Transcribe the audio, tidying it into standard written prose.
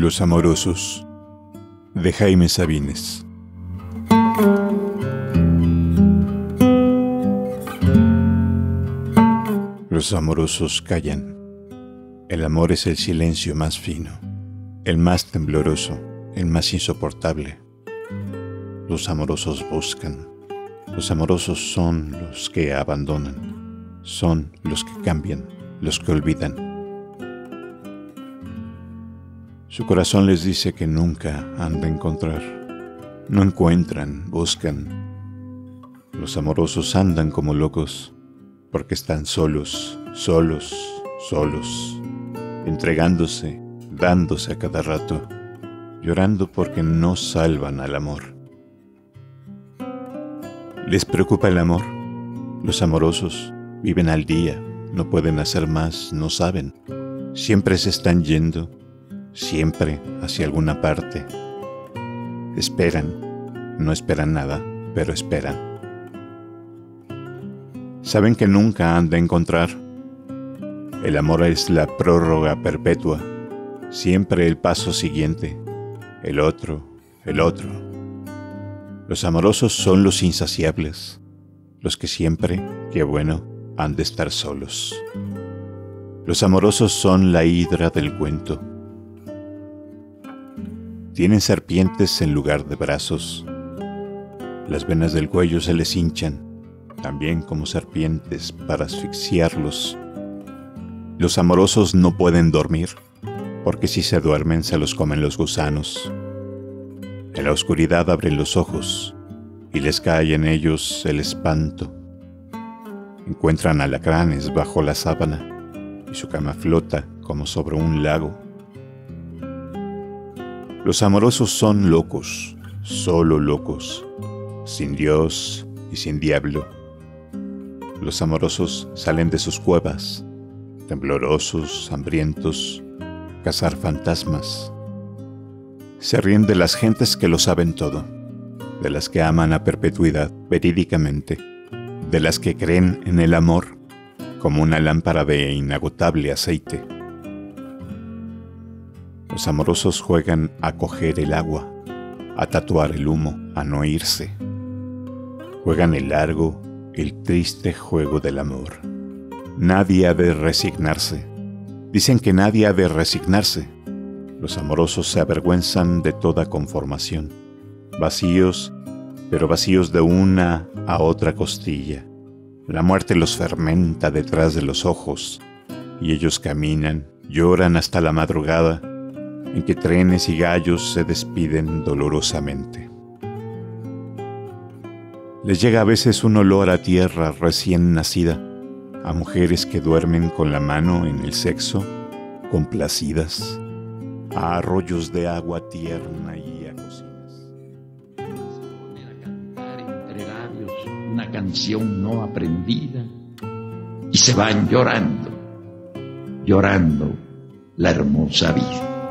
Los amorosos, de Jaime Sabines. Los amorosos callan. El amor es el silencio más fino, el más tembloroso, el más insoportable. Los amorosos buscan. Los amorosos son los que abandonan, son los que cambian, los que olvidan. Su corazón les dice que nunca han de encontrar. No encuentran, buscan. Los amorosos andan como locos, porque están solos, solos, solos, entregándose, dándose a cada rato, llorando porque no salvan al amor. ¿Les preocupa el amor? Los amorosos viven al día, no pueden hacer más, no saben. Siempre se están yendo, siempre hacia alguna parte. Esperan, no esperan nada, pero esperan. Saben que nunca han de encontrar. El amor es la prórroga perpetua, siempre el paso siguiente, el otro, el otro. Los amorosos son los insaciables, los que siempre, qué bueno, han de estar solos. Los amorosos son la hidra del cuento. Tienen serpientes en lugar de brazos. Las venas del cuello se les hinchan, también como serpientes, para asfixiarlos. Los amorosos no pueden dormir, porque si se duermen se los comen los gusanos. En la oscuridad abren los ojos, y les cae en ellos el espanto. Encuentran alacranes bajo la sábana, y su cama flota como sobre un lago. Los amorosos son locos, solo locos, sin Dios y sin diablo. Los amorosos salen de sus cuevas, temblorosos, hambrientos, cazar fantasmas. Se ríen de las gentes que lo saben todo, de las que aman a perpetuidad verídicamente, de las que creen en el amor como una lámpara de inagotable aceite. Los amorosos juegan a coger el agua, a tatuar el humo, a no irse. Juegan el largo, el triste juego del amor. Nadie ha de resignarse. Dicen que nadie ha de resignarse. Los amorosos se avergüenzan de toda conformación. Vacíos, pero vacíos de una a otra costilla. La muerte los fermenta detrás de los ojos, y ellos caminan, lloran hasta la madrugada, en que trenes y gallos se despiden dolorosamente. Les llega a veces un olor a tierra recién nacida, a mujeres que duermen con la mano en el sexo, complacidas, a arroyos de agua tierna y a cocinas. Se ponen a cantar entre labios una canción no aprendida y se van llorando, llorando la hermosa vida.